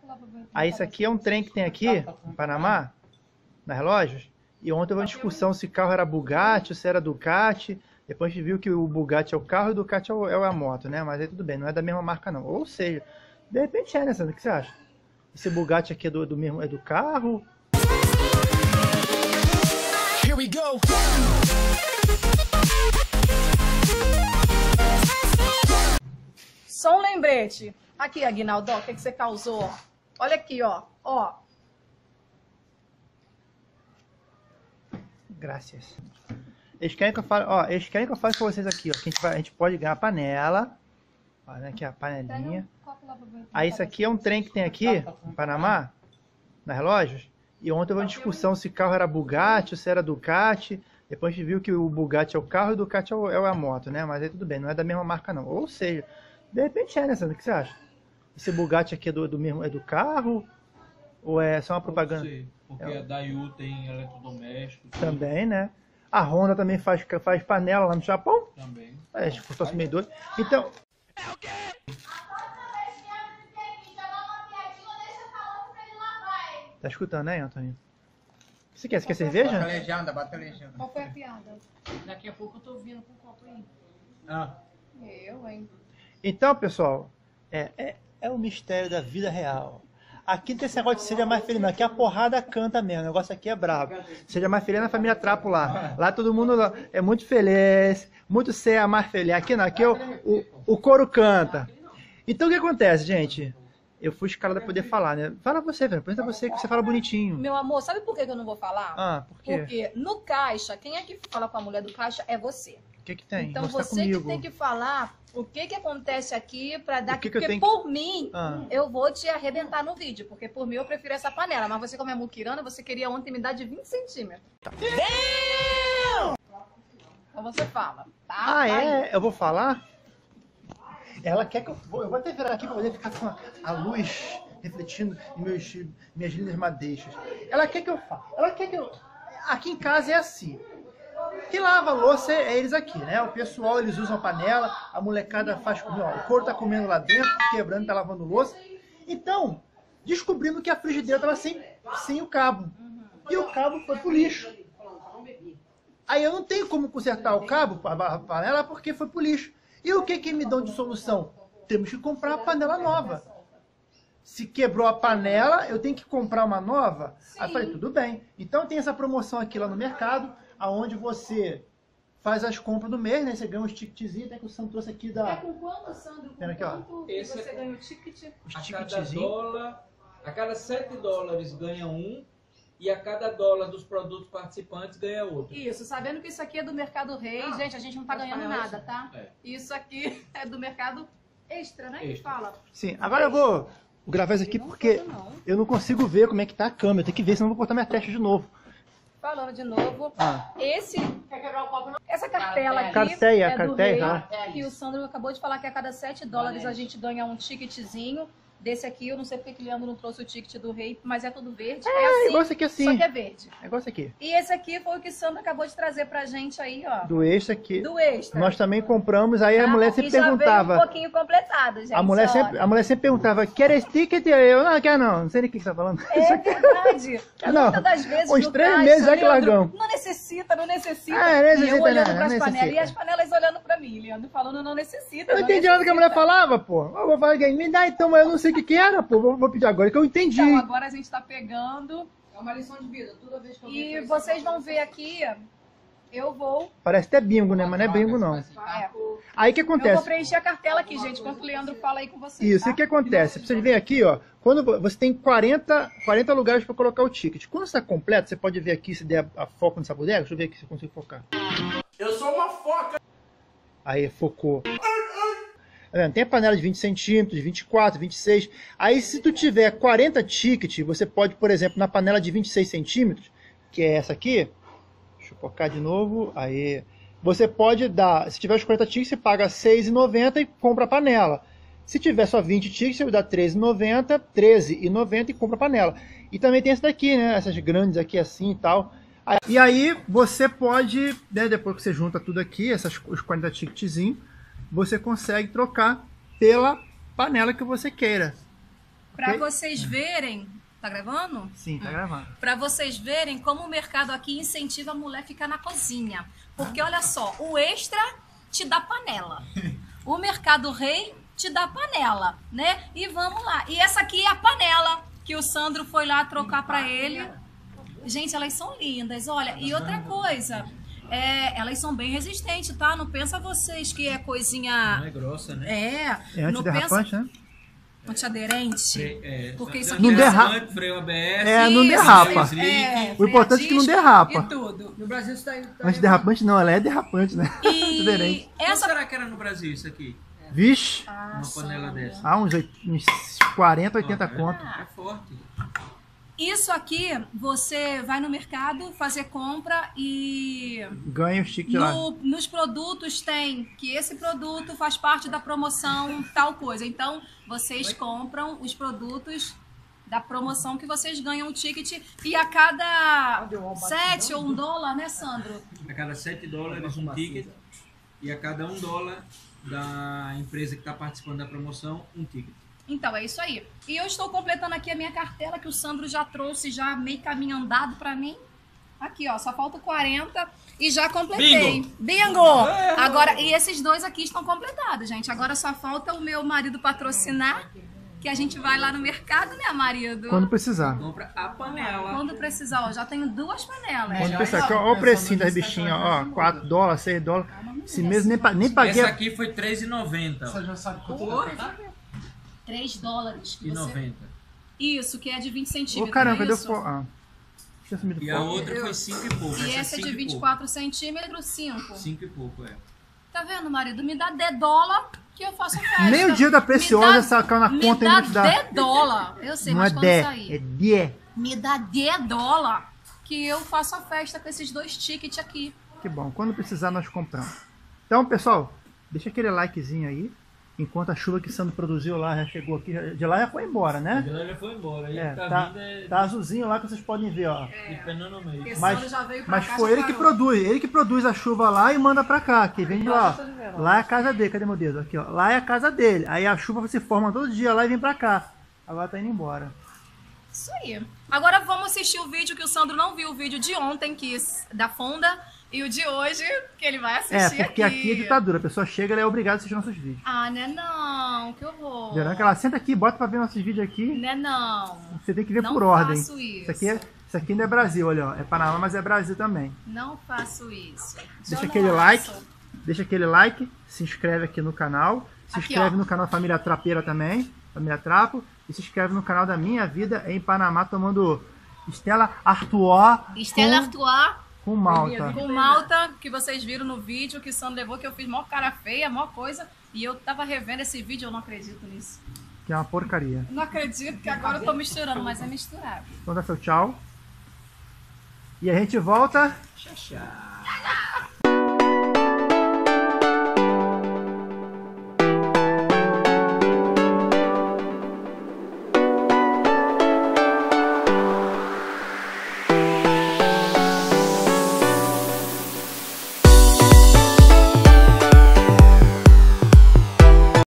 Aí isso aqui é um trem que tem aqui, em Panamá, nas lojas. E ontem houve uma discussão se o carro era Bugatti ou se era Ducati. Depois a gente viu que o Bugatti é o carro e o Ducati é a moto, né? Mas aí tudo bem, não é da mesma marca não. Ou seja, de repente é, né, Sandra? O que você acha? Esse Bugatti aqui é do mesmo, é do carro? Here we go. Só um lembrete. Aqui, Aguinaldo, o que você causou? Olha aqui, ó. Graças. Eles querem que eu fale, ó, eles querem que eu fale com vocês aqui, ó, que a gente pode ganhar a panela. Olha aqui a panelinha. Aí isso aqui é um trem que tem aqui, em Panamá, nas lojas. E ontem houve uma discussão se o carro era Bugatti ou se era Ducati. Depois a gente viu que o Bugatti é o carro e o Ducati é a moto, né? Mas aí tudo bem, não é da mesma marca não. Ou seja, de repente é, né, Sandra? O que você acha? Esse Bugatti aqui é do mesmo, é do carro? Ou é só uma propaganda? Não sei, porque a Daewoo tem eletrodoméstico. Também, né? A Honda também faz panela lá no Japão. Também. É, se fosse meio doido. Então... É o quê? Tá escutando, né, Antônio? O que você quer? Você quer cerveja? Bota a legenda. Qual foi a piada? Daqui a pouco eu tô vindo com o copo aí. Ah. Eu, hein? Então, pessoal, é o mistério da vida real. Aqui não tem esse negócio de seja mais feliz, não. Aqui a porrada canta mesmo. O negócio aqui é brabo. Seja mais feliz na família Trapo lá. Lá todo mundo é muito feliz, muito ser mais feliz. Aqui não, aqui o coro canta. Então o que acontece, gente? Eu fui escalada pra poder falar, né? Fala você, velho. Apresenta você que você fala bonitinho. Meu amor, sabe por que eu não vou falar? Ah, por quê? Porque no caixa, quem é que fala com a mulher do caixa é você. O que tem? Então Mostra você comigo. que tem que falar o que acontece aqui pra dar... que eu porque tenho por mim, Ah. eu vou te arrebentar no vídeo. Porque por mim eu prefiro essa panela. Mas você como é muquirana, você queria ontem me dar de 20 centímetros. Então você fala, tá? Ah, Vai. é? Eu vou falar? Ela quer que eu vou até virar aqui pra poder ficar com a luz refletindo em minhas lindas madeixas. Ela quer que eu fale. Ela quer que eu... Aqui em casa é assim. Quem lava a louça é eles aqui, né? O pessoal, eles usam a panela, a molecada faz comida. O couro tá comendo lá dentro, quebrando, tá lavando louça. Então, descobrimos que a frigideira tava sem o cabo. E o cabo foi pro lixo. Aí eu não tenho como consertar o cabo, a panela, porque foi pro lixo. E o que me dão de solução? Temos que comprar a panela nova. Se quebrou a panela, eu tenho que comprar uma nova? Sim. Aí eu falei, tudo bem. Então tem essa promoção aqui lá no mercado, aonde você faz as compras do mês, né? Você ganha um ticketzinho, até que o Sam trouxe aqui da... É com quanto, Sandro? Com Pera aqui, ó. quanto Esse você é- ganha o ticket? Os A cada ticketzinhos. dólar, a cada 7 dólares ganha um, e a cada dólar dos produtos participantes ganha outro. Isso, sabendo que isso aqui é do Mercado Rei, gente, a gente não tá ganhando nada, tá? É. Isso aqui é do Mercado Extra, né? Que Extra. fala. Sim, agora eu vou gravar isso aqui porque eu não consigo ver como é que tá a câmera. Eu tenho que ver, senão eu vou botar minha testa de novo. Falando de novo, Ah. essa cartela aqui Carteia, é do carteia, Rei, que o Sandro acabou de falar que a cada 7 dólares a gente ganha um ticketzinho. Desse aqui, eu não sei porque que o Leandro não trouxe o ticket do Rei, mas é tudo verde. É assim, igual esse aqui assim. só que é verde. É igual esse aqui. E esse aqui foi o que o Sandro acabou de trazer pra gente aí, ó. Do extra aqui. Do Extra. Nós também compramos, aí a Tá? mulher sempre E já veio perguntava. um pouquinho completado, gente. A mulher sempre perguntava, quer esse ticket? Eu, não quero não. Não sei nem o que você tá falando. É verdade. Não, Muitas das vezes uns no 3 caixa, meses já que Leandro, largamos. Não necessita, não necessita. Ah, não necessita e eu olhando nada, pras não panelas necessita. e as panelas olhando pra mim, Leandro, falando não necessita. Eu não entendi nada que a mulher falava, pô. Eu vou falar, me dá então, mas eu não sei o que era, pô. Vou pedir agora, que eu entendi. Então, agora a gente tá pegando. É uma lição de vida. Toda vez que eu E vejo vocês vão ver aqui, eu vou... Parece até bingo, né? Mas não é bingo, não. É, Aí o que eu vou acontece? preencher a cartela aqui, gente, enquanto o Leandro fala aí com vocês. Isso, tá? e o que acontece? Vocês veem aqui, ó, quando você tem 40 lugares para colocar o ticket. Quando está completo, você pode ver aqui, se der a foco nessa bodega. Deixa eu ver aqui se eu consigo focar. Eu sou uma foca. Aí, focou. Tá vendo? Tem a panela de 20 centímetros, de 24, 26. Aí, se tu tiver 40 tickets, você pode, por exemplo, na panela de 26 centímetros, que é essa aqui. Deixa eu focar de novo. Aí, você pode dar, se tiver os 40 tickets, você paga R$ 6,90 e compra a panela. Se tiver só 20 tickets, você dá R$ 13,90 e compra a panela. E também tem essa daqui, né? Essas grandes aqui assim e tal. E aí você pode, né, depois que você junta tudo aqui, os 40 ticketzinhos, você consegue trocar pela panela que você queira. Pra Ok? vocês verem... Tá gravando? Sim, tá gravando. Pra vocês verem como o mercado aqui incentiva a mulher a ficar na cozinha. Porque olha só, o Extra te dá panela. O Mercado Rei te dá panela, né? E vamos lá. E essa aqui é a panela que o Sandro foi lá trocar pra ele. Gente, elas são lindas, olha. E outra coisa, elas são bem resistentes, tá? Não pensa vocês que é coisinha... Não é grossa, né? É não antiderrapante, né? Antiaderente. Porque isso aqui Não é derrapa. Freio ABS. Não derrapa. O importante é que não derrapa. E tudo. No Brasil isso tá Antiderrapante não, ela é derrapante, né? E Diferente. Quanto será que era no Brasil isso aqui? Vixe, Uma panela dessa. uns 40, 80 conto. É forte. Isso aqui, você vai no mercado fazer compra e Ganha o stick lá. nos produtos tem que esse produto faz parte da promoção tal coisa. Então, vocês compram os produtos da promoção que vocês ganham o ticket e a cada 7 ou $1, né, Sandro? A cada $7 um ticket e a cada $1 da empresa que está participando da promoção, um ticket. Então, é isso aí. E eu estou completando aqui a minha cartela que o Sandro já trouxe, já meio caminho andado pra mim. Aqui, ó, só falta 40 e já completei. Bingo! Agora, e esses dois aqui estão completados, gente. Agora só falta o meu marido patrocinar, que a gente vai lá no mercado, né, marido? Quando precisar. Compra a panela. Quando precisar, ó, já tenho 2 panelas. Quando precisar. Aqui, ó, o precinho das bichinhas, ó. $4, $6. Esse mês nem paguei. Essa aqui foi R$3,90. Você já sabe quanto tá? $3 que você... R$3,90. Isso, que é de 20 centímetros. Ô, caramba, não é cadê o isso? foco? Tinha sumido E a foco. outra foi 5 e pouco. E essa é de 24 centímetros, 5. 5 e pouco, é. Tá vendo, marido? Me dá $10 que eu faço a festa. Nem o dia da Preciosa sacou na conta e não te Me dá. dá $10. Eu sei, Não mas é quando 10, sair. é 10. Me dá $10 que eu faço a festa com esses 2 tickets aqui. Que bom. Quando precisar, nós compramos. Então, pessoal, deixa aquele likezinho aí. Enquanto a chuva que Sandro produziu lá já chegou aqui. De lá já foi embora, né? Ela já foi embora. Aí Tá azulzinho lá que vocês podem ver, ó. dependendo no meio. Porque Mas, Sandro já veio pra mas cá, foi já ele que parou. produz a chuva lá e manda pra cá, que vem de lá. Lá é a casa dele, cadê meu dedo? Aqui, ó. Lá é a casa dele. Aí a chuva se forma todo dia lá e vem pra cá. Agora tá indo embora. Isso aí. Agora vamos assistir o vídeo que o Sandro não viu, o vídeo de ontem, da Fonda, e o de hoje, que ele vai assistir Porque aqui é ditadura. A pessoa chega, ela é obrigada a assistir nossos vídeos. Ah, né não, que horror. Verão que ela senta aqui, bota pra ver nossos vídeos aqui. Né não. Você tem que ver Não por ordem. faço isso. Isso aqui não é Brasil, olha, ó. É Panamá, mas é Brasil também. Não faço isso. Deixa Eu aquele não like. faço. Deixa aquele like, se inscreve aqui no canal. Se Aqui, inscreve ó. no canal Família Trapeira também, Família Trapo. E se inscreve no canal da Minha Vida em Panamá, tomando Stella Artois Stella Artois com malta. com malta, que vocês viram no vídeo que o Sandro levou, que eu fiz mó cara feia, mó coisa. E eu tava revendo esse vídeo, eu não acredito nisso. Que é uma porcaria. Não acredito que agora eu tô misturando, mas é misturado. Então dá seu tchau. E a gente volta Tchau, tchau.